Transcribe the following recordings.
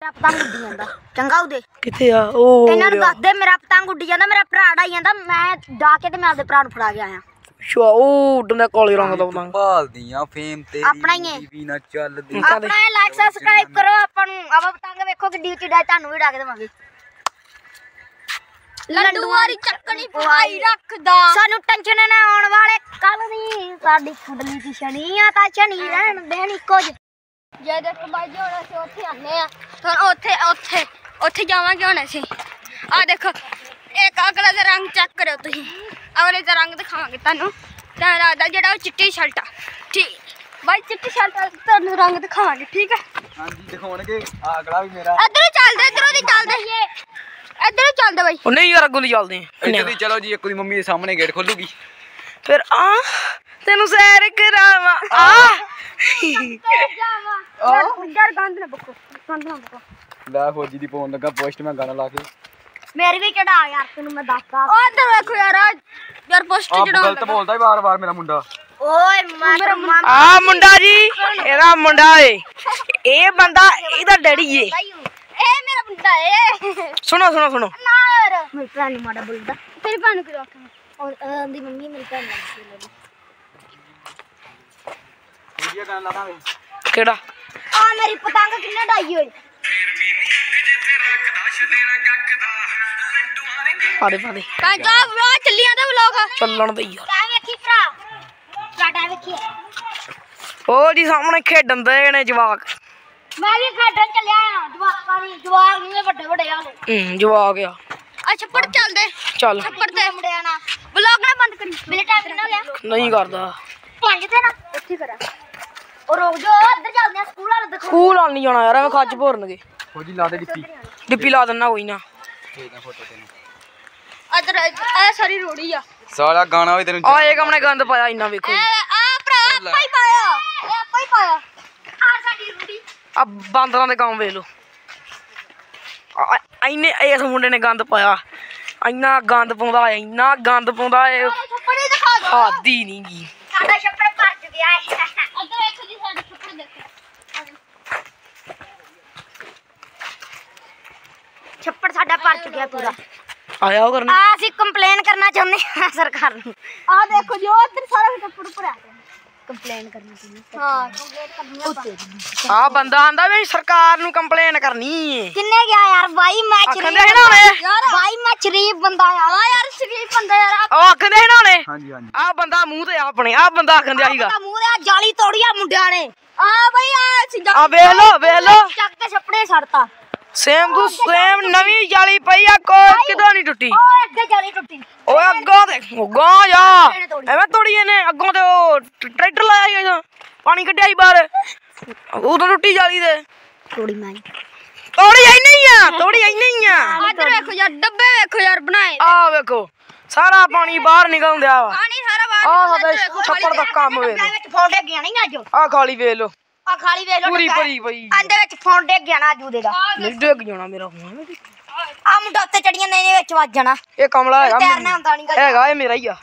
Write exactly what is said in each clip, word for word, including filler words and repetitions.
पतंग उड्डी जांदा चंगा उदे किथे आ ओ इन्हां नूं दस दे मेरा पतंग उड्डी जांदा मेरा भरा डाई जांदा मैं डाके ते मैं आपदे भरा नूं फड़ा के आया अच्छा ओ उड्डने काले रंग दा पतंग भालदियां फेम तेरी अपना ही है टीवी ना चलदी अपना लाइक सब्सक्राइब करो ਆਪਾਂ ਨੂੰ ਆਪਾਂ ਪਤੰਗ ਵੇਖੋ ਕਿੱਡੀ ਉੱਚੀ ਡਾਈ ਤੁਹਾਨੂੰ ਵੀ ਡਾ ਕੇ ਦੇਵਾਂਗੇ ਲੱਡੂ ਵਾਲੀ ਚੱਕਣੀ ਭਾਈ ਰੱਖਦਾ ਸਾਨੂੰ ਟੈਨਸ਼ਨ ਨਾ ਆਉਣ ਵਾਲੇ ਕੱਲ ਦੀ ਸਾਡੀ ਖੁੱਡਲੀ ਦੀ ਸ਼ਨੀ ਆ ਤਾਂ ਸ਼ਨੀ ਰਹਿਣ ਦੇਣੀ ਕੁਝ ਜੇ ਦੇਖ ਬਾਈ ਜੀ ਹੁਣ ਅਸੀਂ ਉੱਥੇ ਆਨੇ ਆ ਹੁਣ ਉੱਥੇ ਉੱਥੇ ਉੱਥੇ ਜਾਵਾਂਗੇ ਹੁਣ ਅਸੀਂ ਆ ਦੇਖੋ ਇੱਕ ਅਗਲਾ ਦਾ ਰੰਗ ਚੈੱਕ ਕਰਿਓ ਤੁਸੀਂ ਅਗਲੇ ਦਾ ਰੰਗ ਦਿਖਾਵਾਂਗੇ ਤੁਹਾਨੂੰ ਤਾਂ ਲੱਗਦਾ ਜਿਹੜਾ ਉਹ ਚਿੱਟੀ ਸ਼ਰਟ ਆ ਠੀਕ ਬਾਈ ਚਿੱਟੀ ਸ਼ਰਟ ਤੁਹਾਨੂੰ ਰੰਗ ਦਿਖਾਵਾਂਗੇ ਠੀਕ ਹੈ ਹਾਂਜੀ ਦਿਖਾਉਣਗੇ ਆ ਅਗਲਾ ਵੀ ਮੇਰਾ ਇੱਧਰੋਂ ਚੱਲਦੇ ਇੱਧਰੋਂ ਦੀ ਚੱਲਦੇ ਇੱਧਰੋਂ ਚੱਲਦੇ ਬਾਈ ਉਹ ਨਹੀਂ ਯਾਰ ਅੱਗੋਂ ਦੀ ਚੱਲਦੇ ਆ ਇੱਧਰ ਦੀ ਚਲੋ ਜੀ ਇੱਕ ਦੀ ਮੰਮੀ ਦੇ ਸਾਹਮਣੇ ਗੇਟ ਖੋਲੂਗੀ ਫਿਰ ਆ ਤੈਨੂੰ ਸੈਰ ਕਰਾਵਾਂ ਆ ਯਾਰ ਗੰਦ ਨਾ ਬੱਕੋ ਗੰਦ ਨਾ ਬੱਕੋ ਲੈ ਫੌਜੀ ਦੀ ਪਾਉਣ ਲੱਗਾ ਪੋਸਟ ਮੈਂ ਗਾਣਾ ਲਾ ਕੇ ਮੇਰੀ ਵੀ ਚੜਾ ਯਾਰ ਤੈਨੂੰ ਮੈਂ ਦੱਸਦਾ ਉਹ ਇੱਧਰ ਵੇਖੋ ਯਾਰ ਯਾਰ ਪੋਸਟ ਆਪ ਚੜਾਉਣ ਗਲਤ ਬੋਲਦਾ ਵਾਰ ਵਾਰ ਮੇਰਾ ਮੁੰਡਾ ਓਏ ਮਾਰ ਮਾਰ ਆ ਮੁੰਡਾ ਜੀ ਇਹਦਾ ਮੁੰਡਾ ਏ ਇਹ ਬੰਦਾ ਇਹਦਾ ਡੈਡੀ ਏ ਇਹ ਮੇਰਾ ਮੁੰਡਾ ਏ ਸੁਣੋ ਸੁਣੋ ਸੁਣੋ ਨਾ ਯਾਰ ਮੇਰੀ ਭੈਣ ਨੂੰ ਮਾੜਾ ਬੋਲਦਾ ਤੇਰੀ ਭੈਣ ਨੂੰ ਕਿਉਂ ਆਖਾਂ ਔਰ ਉਹਦੀ ਮੰਮੀ ਮੇਰੀ ਭੈਣ ਨਾਲ ਵੀਡੀਓ ਗਾਣਾ ਲਾ ਦਾਂਗੇ ਕਿਹੜਾ ਆ ਮੇਰੀ ਪਤੰਗ ਕਿੰਨੇ ਡਾਈ ਹੋਈ ਪਾਦੇ ਪਾਦੇ ਕਾਂਜਾ ਵਲੌਗ ਚੱਲੀ ਜਾਂਦਾ ਵਲੌਗ ਚੱਲਣ ਦੇ ਯਾਰ ਆ ਵੇਖੀ ਭਰਾ ਸਾਡਾ ਵੇਖੀ ਉਹ ਜੀ ਸਾਹਮਣੇ ਖੇਡਣ ਦੇ ਨੇ ਜਵਾਕ ਮੈਂ ਵੀ ਖੇਡਣ ਚੱਲਿਆ ਆ ਜਵਾਕਾਂ ਦੀ ਜਵਾਕ ਨਹੀਂ ਵੱਡੇ ਵੱਡੇ ਆ ਹੂੰ ਜਵਾਕ ਆ ਆ ਛੱਪੜ ਚੱਲਦੇ ਚੱਲ ਛੱਪੜ ਤੇ ਮੁੰਡਿਆਂ ਨਾਲ ਵਲੌਗ ਨਾ ਬੰਦ ਕਰੀ ਮੇਰੇ ਟਾਈਮ ਕਿੰਨਾ ਹੋ ਗਿਆ ਨਹੀਂ ਕਰਦਾ ਪੰਜ ਤੇ ਨਾ ਉੱਥੇ ਕਰਾਂ ਉਹ ਰੁਕ ਜਾ ਇੱਧਰ ਚੱਲਦੇ ਆ ਸਕੂਲ ਵਾਲੇ ਦੇਖੋ ਸਕੂਲ ਆਣ ਨਹੀਂ ਜਾਣਾ ਯਾਰ ਐਵੇਂ ਖੱਜ ਭੋਰਨਗੇ ਫੌਜੀ ਲਾ ਦੇ ਡਿੱਪੀ ਡਿੱਪੀ ਲਾ ਦਿੰਨਾ ਕੋਈ ਨਾ ਭੇਜਦਾ ਫੋਟੋ ਤੈਨੂੰ ਇੱਧਰ ਇਹ ਸਾਰੀ ਰੋੜੀ ਆ ਸਾਲਾ ਗਾਣਾ ਵੀ ਤੈਨੂੰ ਆ ਇਹ ਕਮਨੇ ਗੰਦ ਪਾਇਆ ਇੰਨਾ ਵੇਖੋ ਇਹ ਆ ਭਰਾ ਆਪਾਂ ਹੀ ਪਾਇਆ ਇਹ ਆਪਾਂ ਹੀ ਪਾਇਆ ਆ ਸਾਡੀ ਰੂੜੀ ਆ ਬਾਂਦਰਾਂ ਦੇ ਕੰਮ ਵੇਖ ਲੋ ਇੰਨੇ ਇਸ ਮੁੰਡੇ ਨੇ ਗੰਦ ਪਾਇਆ ਇੰਨਾ ਗੰਦ ਪਾਉਂਦਾ ਇੰਨਾ ਗੰਦ ਪਾਉਂਦਾ ਏ ਛੱਪੜ ਹੀ ਦਿਖਾ ਦੋ ਹਾਦੀ ਨਹੀਂ ਗੀ ਸਾਡਾ ਛੱਪੜ ਭਰ ਚੁੱਕਿਆ ਹੈ ਇੱਧਰ ਵੇਖੋ ਜੀ ਸਾਡੇ ਛੱਪੜ ਦੇਖੋ ਛੱਪੜ ਸਾਡਾ ਭਰ ਚੁੱਕਿਆ ਪੂਰਾ ਆਇਆ ਉਹ ਕਰਨਾ ਆ ਅਸੀਂ ਕੰਪਲੇਨ ਕਰਨਾ ਚਾਹੁੰਦੇ ਹਾਂ ਸਰਕਾਰ ਨੂੰ ਆ ਦੇਖੋ ਜੀ ਉਹ ਇੱਧਰ ਸਾਰਾ ਛੱਪੜ ਭਰਿਆ ਕੰਪਲੇਨ ਕਰਨੀ ਚਾਹੁੰਦੇ ਹਾਂ ਕੰਪਲੀਟ ਕਰਨੀ ਆ ਆ ਬੰਦਾ ਆਂਦਾ ਵੀ ਸਰਕਾਰ ਨੂੰ ਕੰਪਲੇਨ ਕਰਨੀ ਏ ਕਿੰਨੇ ਗਿਆ ਯਾਰ ਬਾਈ ਮੈਂ ਆਖਦੇ ਸ਼ਰੀਫ ਸੀ ਨਾ ਉਹਨੇ ਯਾਰ ਬਾਈ ਮੈਂ ਸ਼ਰੀਫ ਬੰਦਾ ਆ ਆ ਯਾਰ ਸ਼ਰੀਫ ਬੰਦਾ ਯਾਰ ਉਹ ਆਖਦੇ ਸੀ ਨਾ ਉਹਨੇ ਹਾਂਜੀ ਹਾਂਜੀ ਆ ਬੰਦਾ ਮੂੰਹ ਤੇ ਆ ਆਪਣੇ ਆ ਬੰਦਾ ਆਖੰਦਿਆ ਸੀਗਾ ਆ ਮੂੰਹ ਦੇ ਜਾਲੀ ਤੋੜੀ ਆ ਮੁੰਡਿਆਂ ਨੇ ਆ ਬਈ ਆ ਅਸੀਂ ਆ ਵੇਖ ਲੋ ਵੇਖ ਲੋ ਚੱਕ ਕੇ ਛੱਪੜੇ ਛੱਡਤਾ ਸੇਮ ਟੂ ਸੇਮ ਨਵੀਂ ਜਾਲੀ ਪਈ ਆ ਕੋਈ ਕਿਦੋਂ ਨਹੀਂ ਟੁੱਟੀ ਓ ਅੱਗੇ ਜਾਲੀ ਟੁੱਟੀ ਓਏ ਅੱਗੋਂ ਤੇ ਗਾਂ ਜਾ ਐਵੇਂ ਤੋੜੀ ਇਹਨੇ ਅੱਗੋਂ ਤੇ ਉਹ ਟਰੈਕਟਰ ਲਾਇਆ ਸੀ ਪਾਣੀ ਕੱਢਿਆ ਸੀ ਬਾਹਰ ਉਦੋਂ ਟੁੱਟੀ ਜਾਲੀ ਦੇ ਤੋੜੀ ਮੈਂ ਤੋੜੀ ਐ ਨਹੀਂ ਆ ਤੋੜੀ ਐ ਨਹੀਂ ਆ ਇੱਧਰ ਵੇਖੋ ਯਾਰ ਡੱਬੇ ਵੇਖੋ ਯਾਰ ਬਣਾਏ ਆ ਵੇਖੋ ਸਾਰਾ ਪਾਣੀ ਬਾਹਰ ਨਿਕਲਦਿਆ ਵਾ ਪਾਣੀ ਸਾਰਾ ਬਾਹਰ ਆ ਨਿਕਲਦਾ, ਸਾਡੇ ਇੱਧਰ ਛੱਪੜ ਦਾ ਕੰਮ ਵੇਖ ਲੋ ਵਿੱਚ ਫੋਨ ਡਿੱਗ ਗਿਆ ਨਹੀਂ ਅੱਜ ਆ ਖਾਲੀ ਵੇਖ ਲੋ ਆ ਖਾਲੀ ਵੇਖ ਲੋ ਪੂਰੀ ਭਰੀ ਪਈ ਆਂਦੇ ਵਿੱਚ ਫੋਨ ਡਿੱਗ ਗਿਆ ਨਾ ਜੂਦੇ ਦਾ ਨਹੀਂ ਡਿੱਗ ਜਾਣਾ ਮੇਰਾ ਹੁਣ ਆ ਮੁੰਡਾ ਉੱਤੇ ਚੜੀਆਂ ਨੇ ਇਹਦੇ ਵਿੱਚ ਵੱਜ ਜਾਣਾ ਇਹ ਕਮਲਾ ਹੈਗਾ ਤੈਰਨਾ ਹੁੰਦਾ ਨਹੀਂ ਗਾ ਹੈਗਾ ਇਹ ਮੇਰਾ ਹੀ ਆ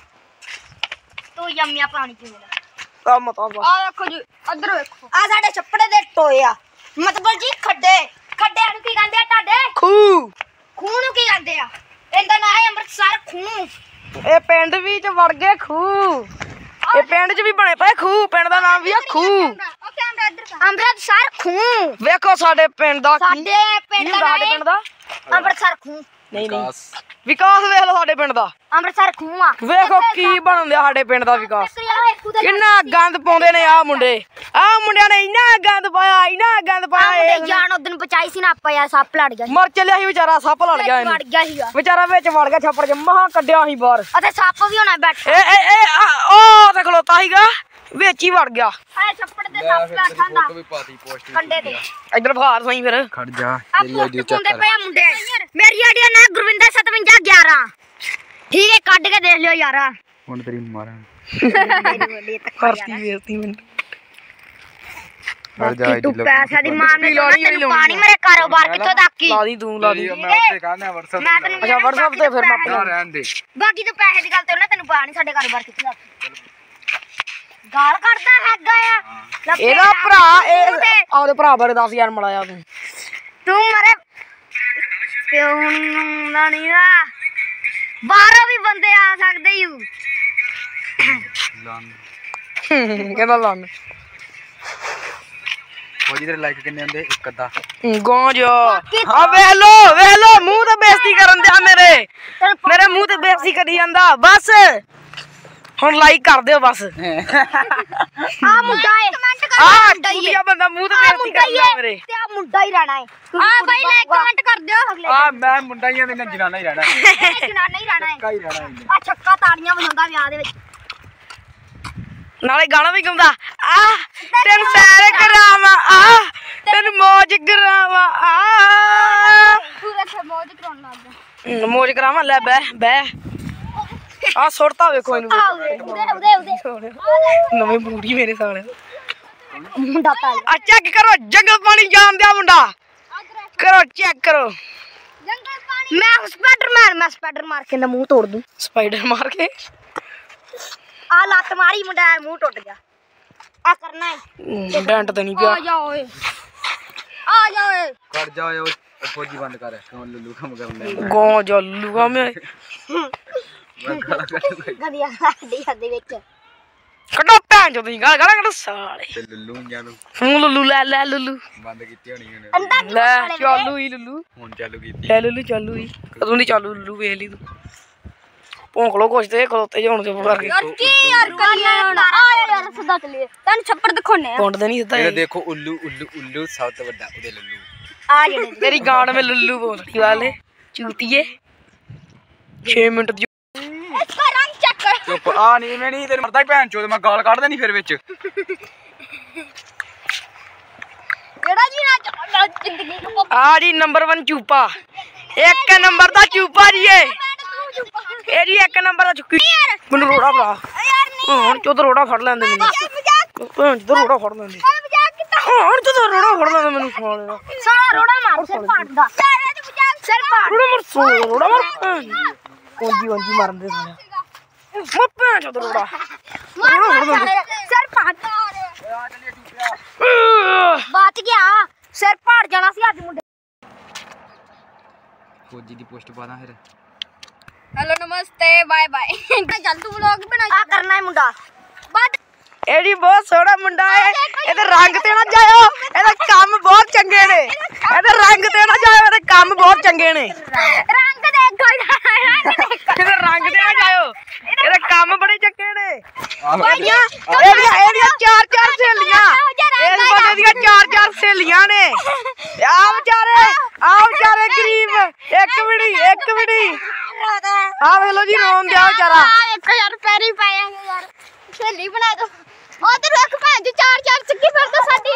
ਤੂੰ ਯੰਮਿਆ ਪਾਣੀ ਕਿਵੇਂ ਦਾ ਕੰਮ ਤਾਂ ਬਸ ਆ ਵੇਖੋ ਜੀ ਇੱਧਰ ਵੇਖੋ ਆ ਸਾਡੇ ਛੱਪੜੇ ਦੇ ਟੋਏ ਆ ਮਤਲਬ ਜੀ ਖੱਡੇ ਖੱਡਿਆਂ ਨੂੰ ਕੀ ਕਹਿੰਦੇ ਆ ਤੁਹਾਡੇ ਖੂ ਖੂਹ ਨੂੰ ਕੀ ਕਹਿੰਦੇ ਆ ਇਹਦਾ ਨਾਂ ਹੈ ਅੰਮ੍ਰਿਤਸਰ ਖੂਹ ਇਹ ਪਿੰਡ ਵਿੱਚ ਵੜ ਗਏ ਖੂ ਇਹ ਪਿੰਡ 'ਚ ਵੀ ਬਣੇ ਪਏ ਖੂ ਪਿੰਡ ਦਾ ਨਾਮ ਵੀ ਆ ਖੂ ਉਹ ਕੈਮਰਾ ਇੱਧਰ ਕਰ ਅੰਮ੍ਰਿਤਸਰ ਖੂਹ ਵੇਖੋ ਸਾਡੇ ਪਿੰਡ ਦਾ ਕੀ ਸਾਡੇ ਪਿੰਡ ਦਾ ਸਾਡੇ ਨਾਂ ਪਿੰਡ ਦਾ ਹੈ ਅੰਮ੍ਰਿਤਸਰ ਖੂਹ ਨਹੀਂ ਨਹੀਂ ਵਿਕਾਸ ਵੇਖ ਲਓ ਸਾਡੇ ਪਿੰਡ ਦਾ ਅੰਮ੍ਰਿਤਸਰ ਖੂਹ ਆ ਵੇਖੋ ਕੀ ਬਣਨ ਦਿਆ ਸਾਡੇ ਪਿੰਡ ਦਾ ਵਿਕਾਸ ਕਿੰਨਾ ਗੰਦ ਪਾਉਂਦੇ ਨੇ ਆ ਮੁੰਡੇ ਆ ਮੁੰਡਿਆਂ ਨੇ ਇੰਨਾ ਗੰਦ ਪਾਇਆ ਇੰਨਾ ਗੰਦ ਪਾਇਆ ਮੁੰਡੇ ਜਾਨ ਉਦੋਂ ਬਚਾਈ ਸੀ ਨਾ ਆਪਾਂ ਯਾਰ ਸੱਪ ਲੜ ਗਿਆ ਸੀ ਮਰ ਚੱਲਿਆ ਸੀ ਵਿਚਾਰਾ ਸੱਪ ਲੜ ਗਿਆ ਵੜ ਇਹਨੂੰ ਗਿਆ ਸੀਗਾ ਵਿਚਾਰਾ ਵਿੱਚ ਵੜ ਗਿਆ ਛੱਪੜ 'ਚ ਮਹਾ ਕੱਢਿਆ ਸੀ ਬਾਹਰ ਅਤੇ ਸੱਪ ਵੀ ਹੋਣਾ ਬੈਠਾ ਏ ਏ ਏ ਆ, ਉਹ ਤੇ ਖਲੋਤਾ ਸੀਗਾ ਵਿੱਚ ਹੀ ਵੜ ਗਿਆ ਆਏ ਛੱਪੜ ਦੇ ਸੱਪ ਬੈਠਾ ਦਾ ਫੋਟੋ ਵੀ ਪਾਤੀ ਪੋਸਟ ਕੰਡੇ ਤੇ ਇੱਧਰ ਬੁਖਾਰ ਸਹੀ ਫਿਰ ਖੜ ਜਾ ਆ ਤੇਰੀ ਆਈਡੀ ਚੈੱਕ ਪੁੰਦੇ ਕਰ ਪਏ ਆ ਮੁੰਡੇ ਮੇਰੀ ਆਈਡੀ ਦਾ ਨਾਮ ਗੁਰਵਿੰਦਰ ਸਤਵੰਜਾ ਗਿਆਰਾਂ ਠੀਕ ਹੈ ਕੱਢ ਕੇ ਦੇਖ ਲਿਓ ਯਾਰਾ ਹੁਣ ਤੇਰੀ ਮਾਰਾਂ ਕਰਤੀ ਵੇਰਤੀ ਮੈਨੂੰ ਖੜ ਜਾ ਆਈਡੀ ਤੂੰ ਪੈਸਾ ਦੀ ਮਾਂ ਨੇ ਤੈਨੂੰ ਪਾਣੀ ਮੇਰੇ ਕਾਰੋਬਾਰ ਕਿੱਥੋਂ ਤੱਕ ਲਾ ਦੀ ਤੂੰ ਲਾ ਦੀ ਮੈਂ ਉੱਤੇ ਕਹਿੰਦਾ WhatsApp ਮੈਂ ਤੈਨੂੰ ਅੱਛਾ WhatsApp ਤੇ ਫਿਰ ਮੈਂ ਨਾ ਰਹਿਣ ਦੇ ਬਾਕੀ ਤੂੰ ਪੈਸੇ ਦੀ ਗੱਲ ਤੇ ਉਹਨਾਂ ਤੈਨੂੰ ਪਾ ਨਹੀਂ ਸਾਡੇ ਕਾਰੋਬਾਰ ਕਿੱਥੇ ਤੱਕ ਗਾਲ ਕੱਢਦਾ ਹੈਗਾ ਆ ਇਹਦਾ ਭਰਾ ਇਹ ਆਪਦੇ ਭਰਾ ਬਾਰੇ ਦੱਸ ਯਾਰ ਮਲਾਇਆ ਤੂੰ ਤੂੰ ਮਰੇ ਪਿਓ ਨੂੰ ਨਾ ਨਹੀਂ ਨਾ ਬਾਹਰੋਂ ਵੀ ਬੰਦੇ ਆ ਸਕਦੇ ਯੂ ਲੰਨ ਕਹਿੰਦਾ ਲੰਨ ਫੌਜੀ ਤੇਰੇ ਲਾਈਕ ਕਿੰਨੇ ਹੁੰਦੇ ਇੱਕ ਅੱਧਾ ਗੋਂ ਜੋ ਆ ਵੇਖ ਲੋ ਵੇਖ ਲੋ ਮੂੰਹ ਤੇ ਬੇਇੱਜ਼ਤੀ ਕਰਨ ਦਿਆ ਮੇਰੇ ਮੇਰੇ ਮੂੰਹ ਤੇ ਬੇਇੱਜ਼ਤੀ ਕਰੀ ਜਾਂਦਾ ਬਸ ਹੁਣ ਲਾਈਕ ਕਰ ਦਿਓ ਬਸ ਆ ਮੁੰਡਾ ਏ ਕਮੈਂਟ ਕਰ ਆ ਕੁੜੀਆ ਬੰਦਾ ਮੂੰਹ ਤੇ ਬੇਇੱਜ਼ਤੀ ਕਰਦਾ ਮੇਰੇ ਤੇ ਆ ਮੁੰਡਾ ਹੀ ਰਹਿਣਾ ਏ ਆ ਬਾਈ ਲਾਈਕ ਕਮੈਂਟ ਕਰ ਦਿਓ ਆ ਮੈਂ ਮੁੰਡਾ ਹੀ ਆ ਤੇ ਮੈਂ ਜਨਾਨਾ ਹੀ ਰਹਿਣਾ ਜਨਾਨਾ ਹੀ ਰਹਿਣਾ ਏ ਕਾਈ ਰਹਿਣਾ ਇਹਨੇ। ਆ ਛੱਕਾ ਤਾੜੀਆਂ ਵਜਾਉਂਦਾ ਵਿਆਹ ਦੇ ਵਿੱਚ ਨਾਲੇ ਗਾਣਾ ਵੀ ਗਾਉਂਦਾ ਆ ਤੈਨੂੰ ਸੈਰ ਕਰਾਵਾਂ ਆ ਤੈਨੂੰ ਮੌਜ ਕਰਾਵਾਂ ਆ ਪੂਰਾ ਸੇ ਮੌਜ ਕਰਾਉਣ ਲੱਗ ਗਿਆ ਮੌਜ ਕਰਾਵਾਂ ਲੈ ਬਹਿ ਬਹਿ ਆ ਸੁੱਟਤਾ ਵੇਖੋ ਇਹਨੂੰ ਆ ਉਹਦੇ ਉਹਦੇ ਉਹਦੇ ਨਵੀਂ ਬੂੜੀ ਮੇਰੇ ਸਾਲੇ ਮੁੰਡਾ ਪੈ ਆ ਚੈੱਕ ਕਰੋ ਜੰਗਲ ਪਾਣੀ ਜਾਣ ਦਿਆ ਮੁੰਡਾ ਕਰੋ ਚੈੱਕ ਕਰੋ ਜੰਗਲ ਪਾਣੀ ਮੈਂ ਸਪਾਈਡਰਮੈਨ ਮੈਂ ਸਪਾਈਡਰ ਮਾਰ ਕੇ ਨਾ ਮੂੰਹ ਤੋੜ ਦੂੰ ਸਪਾਈਡਰ ਮਾਰ ਕੇ ਆ ਲੱਤ ਮਾਰੀ ਮੁੰਡਾ ਮੂੰਹ ਟੁੱਟ ਗਿਆ ਆ ਕਰਨਾ ਹੈ ਡੈਂਟ ਤੇ ਨਹੀਂ ਪਿਆ ਆ ਜਾ ਓਏ ਆ ਜਾ ਓਏ ਕਰ ਜਾ ਓਏ ਫੌਜੀ ਬੰਦ ਕਰ ਕਿਉਂ ਲੁੱਲੂ ਕੰਮ ਕਰਨ ਲੈ ਗੋਂ ਜੱਲੂਗਾ ਮੈਂ ਮੈਂ ਗਾਲਾਂ ਕੱਢੂਗਾ ਗਦੀਆਂ ਸਾਡੀ ਹੱਦੇ ਵਿੱਚ ਕੱਢੋ ਭੈਣ ਚੋਦ ਦੀ ਗਾਲ ਗਾਲਾਂ ਕੱਢੋ ਸਾਲੇ ਤੇ ਲੁੱਲੂ ਜਾਂ ਨੂੰ ਹੁਣ ਲੁੱਲੂ ਲੈ ਲੈ ਲੁੱਲੂ ਬੰਦ ਕੀਤੀ ਹੋਣੀ ਉਹਨੇ ਅੰਦਾ ਕੀ ਲੈ ਖਾਲੇ ਚਾਲੂ ਹੀ ਲੁੱਲੂ ਹੁਣ ਚਾਲੂ ਕੀਤੀ ਲੈ ਲੁੱਲੂ ਚਾਲੂ ਹੀ ਕਦੋਂ ਦੀ ਚਾਲੂ ਲੁੱਲੂ ਵੇਖ ਲਈ ਤੂੰ ਭੌਂਕ ਲੋ ਕੁਛ ਤੇ ਖਲੋਤੇ ਜਾਣ ਚੁੱਪ ਕਰਕੇ ਯਾਰ ਕੀ ਯਾਰ ਕਰੀਏ ਹੁਣ ਆ ਯਾਰ ਸਿੱਧਾ ਚੱਲੀਏ ਤੈਨੂੰ ਛੱਪੜ ਦਿਖਾਉਣੇ ਆ ਪੁੰਡ ਤੇ ਨਹੀਂ ਦਿੱਤਾ ਇਹ ਇਹ। ਦੇਖੋ ਉੱਲੂ ਉੱਲੂ ਉੱਲੂ ਸਭ ਤੋਂ ਵੱਡਾ ਉਹਦੇ ਲੁੱਲੂ ਆ ਜਿਹੜੇ ਤੇਰੀ ਗਾਣ ਮੇ ਲੁੱਲੂ ਬੋਲਦੀ ਵਾਲੇ ਚੂਤੀਏ ਛੇ ਮਿੰਟ ਦੀ ਇਸਕਾ ਰੰਗ ਚੈੱਕ ਕਰ ਚੁੱਪ ਆ ਨਹੀਂ ਮੈਂ ਨਹੀਂ ਤੈਨੂੰ ਮਰਦਾ ਹੀ ਭੈਣ ਚੋਦ ਮੈਂ ਗਾਲ ਕੱਢ ਦੇਣੀ ਫਿਰ ਵਿੱਚ ਕਿਹੜਾ ਜੀ ਨਾ ਚੱਲਦਾ ਜ਼ਿੰਦਗੀ ਨੂੰ ਆ ਜੀ ਨੰਬਰ ਇੱਕ ਚੂਪਾ ਇੱਕ ਨੰਬਰ ਦਾ ਚੂਪਾ ਜੀ ਇਹ ਇਹ ਜੀ ਇੱਕ ਨੰਬਰ ਦਾ ਚੁੱਕੀ ਮੈਨੂੰ ਰੋੜਾ ਭਰਾ ਯਾਰ ਨਹੀਂ ਹੁਣ ਚੋਦ ਰੋੜਾ ਫੜ ਲੈਂਦੇ ਮੈਨੂੰ ਮਜ਼ਾਕ ਭੈਣ ਚੋਦ ਰੋੜਾ ਫੜ ਲੈਂਦੇ ਮਜ਼ਾਕ ਕੀਤਾ ਹੁਣ ਚੋਦ ਰੋੜਾ ਫੜ ਲੈਂਦੇ ਮੈਨੂੰ ਸਾਲੇ ਦਾ ਸਾਰਾ ਰੋੜਾ ਮਾਰ ਸਿਰ ਪਾੜਦਾ ਯਾਰ ਇਹ ਮਜ਼ਾਕ ਸਿਰ ਪਾੜ ਰੋੜਾ ਮਰ ਸੋ ਰੋੜਾ ਮਰ ਉਂਜੀ ਉਂਜੀ ਮਾਰਨ ਦੇ ਸਾਲੇ ਮੈਂ ਭੈਣ ਚੋਦ ਰੋੜਾ ਮਾਰ ਮਾਰ ਸਾਲੇ ਸਿਰ ਪਾੜਦਾ ਬਚ ਗਿਆ ਸਿਰ ਪਾੜ ਜਾਣਾ ਸੀ ਅੱਜ ਮੁੰਡੇ ਫੌਜੀ ਦੀ ਪੋਸਟ ਪਾਦਾ ਫਿਰ हेलो नमस्ते बाय बाय चल तू व्लॉग बना ਆ ਕਰਨਾ ਹੈ ਮੁੰਡਾ बाद ਇਹ ਜੀ ਬਹੁਤ ਸੋਹਣਾ ਮੁੰਡਾ ਹੈ ਇਹਦੇ ਰੰਗ ਤੇ ਨਾ ਜਾਇਓ ਇਹਦੇ ਕੰਮ ਬਹੁਤ ਚੰਗੇ ਨੇ ਇਹਦੇ ਰੰਗ ਤੇ ਨਾ ਜਾਇਓ ਇਹਦੇ ਕੰਮ ਬਹੁਤ ਚੰਗੇ ਨੇ रंग देखो रंग देखो ਇਹਦੇ ਰੰਗ ਤੇ ਨਾ ਜਾਇਓ ਇਹਦੇ ਕੰਮ ਬੜੇ ਚੰਗੇ ਨੇ ਆ ਇਹਦੀਆਂ ਇਹਦੀਆਂ ਚਾਰ ਚਾਰ ਸਹੇਲੀਆਂ ਇਸ ਬੰਦੇ ਦੀਆਂ ਚਾਰ ਚਾਰ ਸਹੇਲੀਆਂ ਨੇ ਆ ਵਿਚਾਰੇ ਆ ਵਿਚਾਰੇ ਗਰੀਬ ਇੱਕ ਵੀ ਨਹੀਂ ਇੱਕ ਵੀ ਨਹੀਂ ਆ ਵੇਖ ਲੋ ਜੀ ਰੋਣ ਦਿਆ ਵਿਚਾਰਾ एक यार पैरी पाएंगे यार सहेली बना दो ओ तेरे एक भैन जी चार चार चक्की फिर तो साडी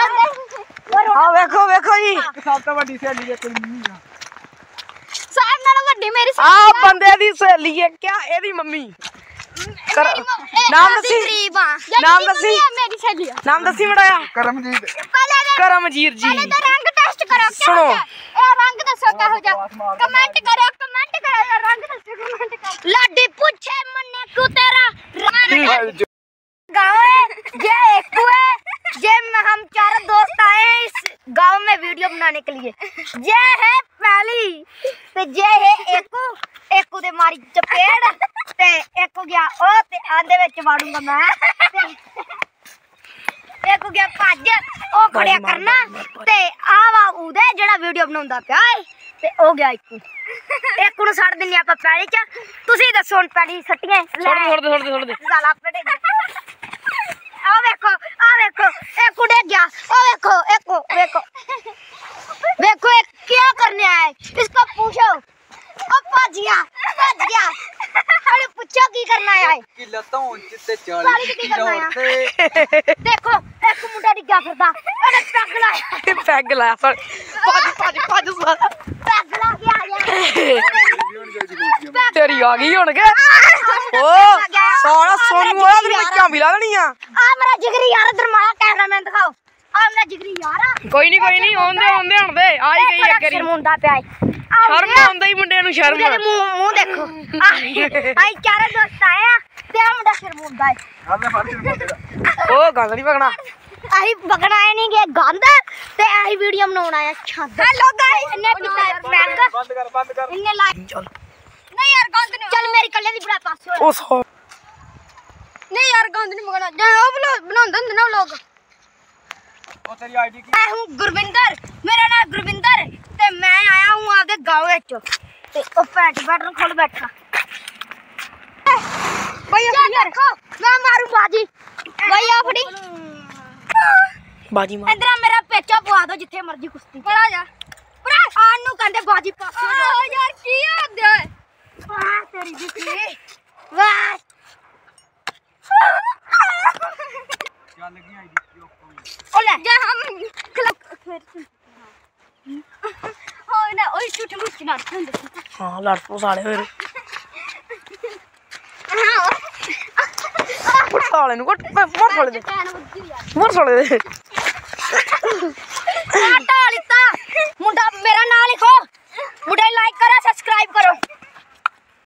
ਆ ਵੇਖੋ ਵੇਖੋ ਜੀ ਸਭ ਤੋਂ ਵੱਡੀ ਸਹੇਲੀ ਦੇ ਕੋਈ ਨਹੀਂ ਆ सारे नाल वड्डी मेरी ਆ ਬੰਦੇ ਦੀ ਸਹੇਲੀ ਹੈ ਕਿਆ ਇਹਦੀ ਮੰਮੀ ਕਰ ਨਾਮ ਦੱਸੀ गरीब हां नाम दसी? मेरी सहेली ਨਾਮ ਦੱਸੀ ਮੜਾਇਆ ਕਰਮਜੀਤ पहले ਕਰਮਜੀਤ ਜੀ पहले तो रंग टेस्ट करो क्या सुनो। ए रंग दसो क्या हो जा कमेंट करो कमेंट करो रंग दसो कमेंट करो लाडी पूछे मन्ने क्यों तेरा ਭਾਈ गाँव है ये एक है ये म- हम चार दोस्त आए हैं इस गांव में वीडियो बनाने के लिए ये है पहली ते ये है एकू एकू दे मारी चपेड़ ते एकू गया ओ ते आंदे विच वाड़ूंगा मैं ते एकू गया भज ओ खड़िया करना ते आ वा उदे जेड़ा वीडियो बनाउंदा पिया है ते ओ गया एकू एकू ਨੂੰ ਛੱਡ ਦਿੰਨੇ ਆਪਾਂ ਪੈਲੀ ਚ ਤੁਸੀਂ ਦੱਸੋ ਹੁਣ ਪੈਲੀ ਸੱਟੀਆਂ ਛੋੜ ਦੇ ਛੋੜ ਦੇ ਛੋੜ ਦੇ ਛੋੜ ਦੇ ਸਾਲਾ ਪੜੇ ਆ ਵੇਖੋ ਆ ਵੇਖੋ ਇਹ ਕੁੜੇ ਗਿਆ ओ ਵੇਖो एको ਵੇਖो ਵੇਖो ये क्या करने आया है इसको पूछो ओ भज गया भज गया अरे पूछो की करना आया है ਕਿ ਲੱਤਾਂ ਜਿੱਤੇ साली ਚਾਲੀ की ਕਿਲੋ करना ਤੇ आया देखो एक मुंडा डिग्गा फिरदा ਉਹਨੇ ਪੈਗ ਲਾਇਆ ਪੈਗ ਲਾਇਆ ਸਰ ਭੱਜ ਭੱਜ ਭੱਜ ਸਾਰਾ ਪੈਗ ਲਾ ਕੇ ਆ ਗਿਆ ਤੇਰੀ ਆ ਗਈ ਹੁਣ ਕੇ ਓ ਸਾਰਾ ਸੋਨੂੰ ਵਾਲਾ ਤੇ ਮੱਚਾਂ ਵੀ ਲਾ ਦੇਣੀਆਂ आ मेरा जिगरी यार इधर मारा कैमरामैन दिखाओ आ मेरा जिगरी यार आ ਕੋਈ ਨਹੀਂ ਕੋਈ ਨਹੀਂ ਆਉਂਦੇ ਆਉਂਦੇ ਹਣਦੇ ਆ ਹੀ ਗਈ ਇੱਕ ਵਾਰੀ ਸ਼ਰਮੁੰਦਾ ਪਿਆ ਏ ਸ਼ਰਮ ਆਉਂਦਾ ਹੀ ਮੁੰਡੇ ਨੂੰ ਸ਼ਰਮ ਮੇਰੇ ਮੂੰਹ ਮੂੰਹ ਦੇਖੋ ਆਈ ਚਾਰੇ ਦੋਸਤ ਆਏ ਆ ਤੇ ਆ ਮੁੰਡਾ ਸ਼ਰਮੁੰਦਾ ਏ ਆ ਮੈਂ ਫੜ ਕੇ ਉਹ ਗੱਲ ਨਹੀਂ ਪਕਣਾ ਅਸੀਂ ਬਗਣਾਏ ਨਹੀਂ ਗਏ ਗੰਦ ਤੇ ਅਸੀਂ ਵੀਡੀਓ ਬਣਾਉਣ ਆਇਆ ਛੰਦ हेलो गाइस ਇਹਨੇ ਪੀਤਾ ਪੈਗ ਬੰਦ ਕਰ ਬੰਦ ਕਰ ਇਹਨੇ ਲਾ ਚੱਲ नहीं यार गंद नहीं ਚੱਲ ਮੇਰੀ ਕੱਲੇ ਦੀ ਬੜਾ ਪਾਸੇ ਹੋਇਆ ਉਸ ਹੋ नहीं यार गंद नहीं मगना जा ओ व्लॉग बनाਉਂਦੇ ਹੁੰਦੇ ਨਾ ਲੋग ਉਹ ਤੇਰੀ ਆਈਡੀ ਕੀ मैं हूँ गुरविंदर मेरा नाम गुरविंदर ते मैं आया हूँ आपके गाँव विच ते ओ पैंट बटन खोल बैठा भैया देखो मैं मारू बाजी भैया फड़ी ਬਾਜੀ ਮਾਰ इधर मेरा पेचा पवा दो जिथे मर्जी कुश्ती पड़ा जा परा आनू कहंदे बाजी पास ओ यार की होदे वाह तेरी दिखी वाह ਚੱਲ ਲੱਗੀ ਆਈਡੀ ओले जा हम क्लब फिर हो ना ओए झूठ मुस्की ना ਹੁੰਦੇ ਹਾਂ ਲੜ ਪੋ ਸਾਲੇ ਹੋਏ ਮਰ ਸਾਲੇ ਨੂੰ ਕੁੱਟ ਮਰ ਸਾਲੇ ਦੇ ਪੈਨ ਵੱਜੀ ਯਾਰ ਮਰ ਸਾਲੇ ਦੇ आटा वाली